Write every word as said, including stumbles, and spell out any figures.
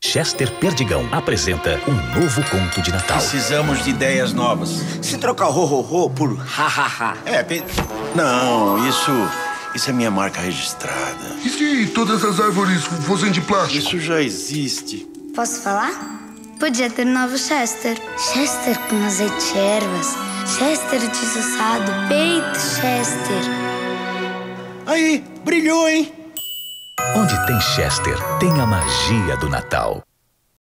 Chester Perdigão apresenta um novo conto de Natal. Precisamos de ideias novas. Se trocar o ho-ho-ho por ha-ha-ha. É, pe... não, isso... Isso é minha marca registrada. E se todas as árvores fossem de plástico? Isso já existe. Posso falar? Podia ter novo Chester. Chester com azeite e ervas. Chester desossado. Peito Chester. Aí, brilhou, hein? Onde tem Chester, tem a magia do Natal.